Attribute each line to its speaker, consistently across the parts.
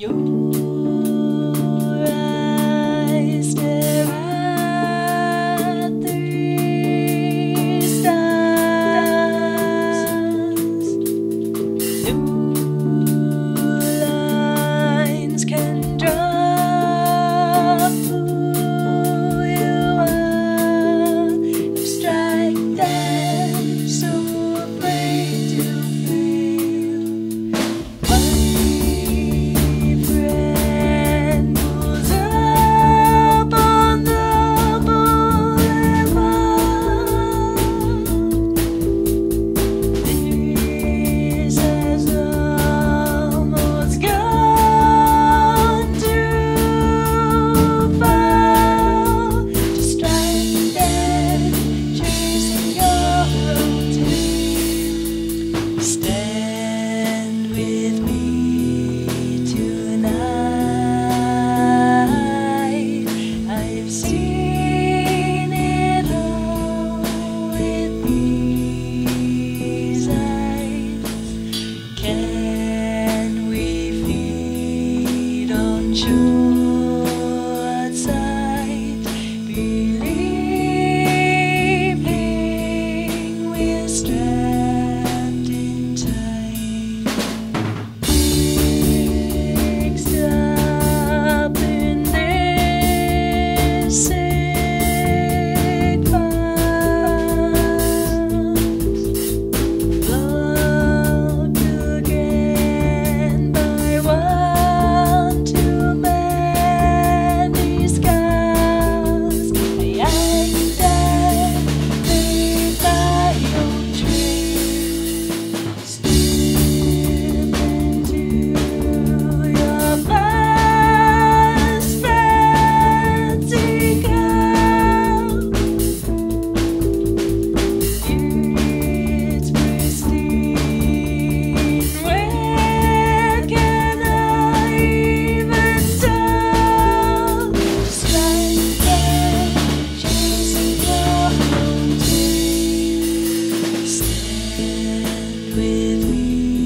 Speaker 1: Your eyes stare at three stars. New lines can draw who you are. Abstract them, so afraid to fail. Stand with me tonight. I've seen it all with these eyes. Can we feed on short sight, believing we're strapped in tight? Mixed up in this sick box, blocked again by one too many scars. The ache that made by your dream slip into your past fancy gown. It's pristine. Where can I even tell? Just like that, chasing your own dream. Stand with me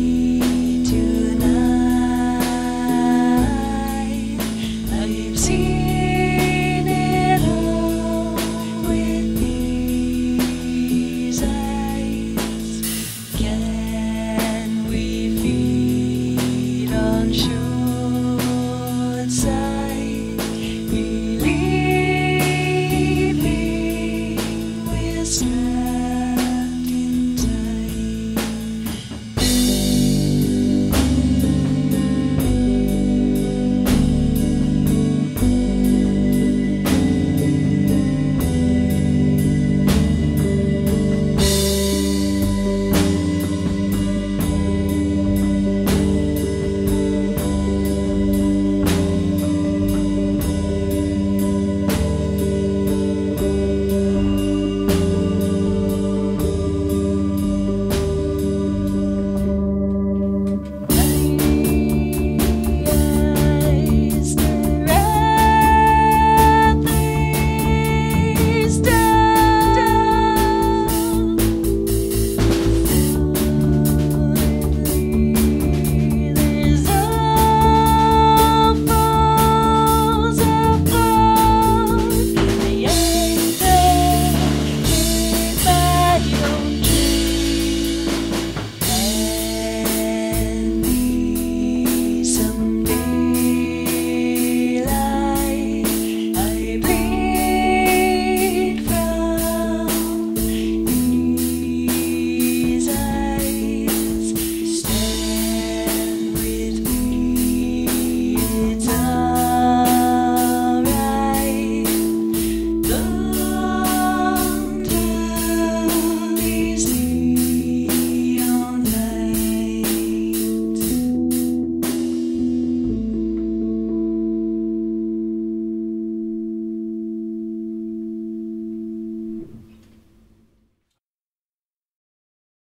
Speaker 1: tonight. I've seen it all with these eyes. Can we feed on sugar?